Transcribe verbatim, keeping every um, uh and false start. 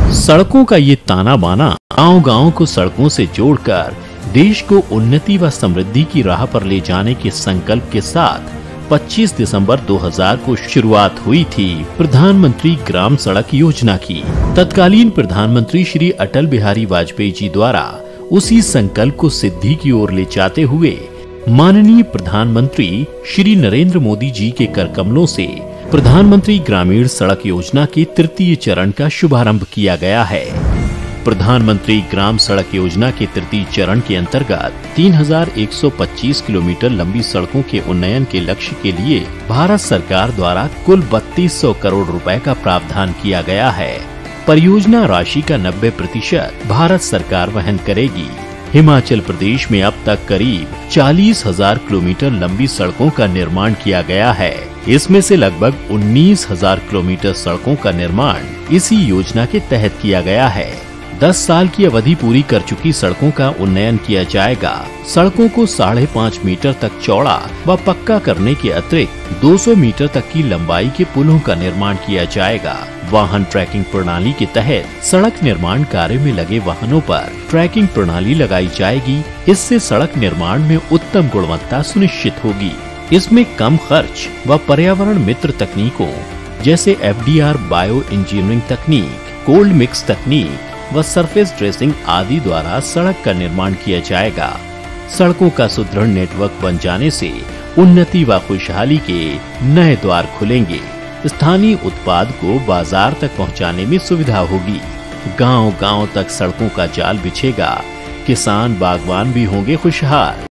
सड़कों का ये ताना बाना गांव-गांव को सड़कों से जोड़कर देश को उन्नति व समृद्धि की राह पर ले जाने के संकल्प के साथ पच्चीस दिसंबर दो हज़ार को शुरुआत हुई थी प्रधानमंत्री ग्राम सड़क योजना की। तत्कालीन प्रधानमंत्री श्री अटल बिहारी वाजपेयी जी द्वारा उसी संकल्प को सिद्धि की ओर ले जाते हुए माननीय प्रधानमंत्री श्री नरेंद्र मोदी जी के करकमलों से प्रधानमंत्री ग्रामीण सड़क योजना के तृतीय चरण का शुभारंभ किया गया है। प्रधानमंत्री ग्राम सड़क योजना के तृतीय चरण के अंतर्गत तीन हज़ार एक सौ पच्चीस किलोमीटर लंबी सड़कों के उन्नयन के लक्ष्य के लिए भारत सरकार द्वारा कुल बत्तीस सौ करोड़ रुपए का प्रावधान किया गया है। परियोजना राशि का नब्बे प्रतिशत भारत सरकार वहन करेगी। हिमाचल प्रदेश में अब तक करीब चालीस हज़ार किलोमीटर लंबी सड़कों का निर्माण किया गया है। इसमें से लगभग उन्नीस हज़ार किलोमीटर सड़कों का निर्माण इसी योजना के तहत किया गया है। दस साल की अवधि पूरी कर चुकी सड़कों का उन्नयन किया जाएगा। सड़कों को साढ़े पाँच मीटर तक चौड़ा व पक्का करने के अतिरिक्त दो सौ मीटर तक की लंबाई के पुलों का निर्माण किया जाएगा। वाहन ट्रैकिंग प्रणाली के तहत सड़क निर्माण कार्य में लगे वाहनों पर ट्रैकिंग प्रणाली लगाई जाएगी। इससे सड़क निर्माण में उत्तम गुणवत्ता सुनिश्चित होगी। इसमें कम खर्च व पर्यावरण मित्र तकनीकों जैसे F D R bio engineering तकनीक, कोल्ड मिक्स तकनीक व सरफेस ड्रेसिंग आदि द्वारा सड़क का निर्माण किया जाएगा। सड़कों का सुदृढ़ नेटवर्क बन जाने से उन्नति व खुशहाली के नए द्वार खुलेंगे। स्थानीय उत्पाद को बाजार तक पहुंचाने में सुविधा होगी। गांव-गांव तक सड़कों का जाल बिछेगा। किसान बागवान भी होंगे खुशहाल।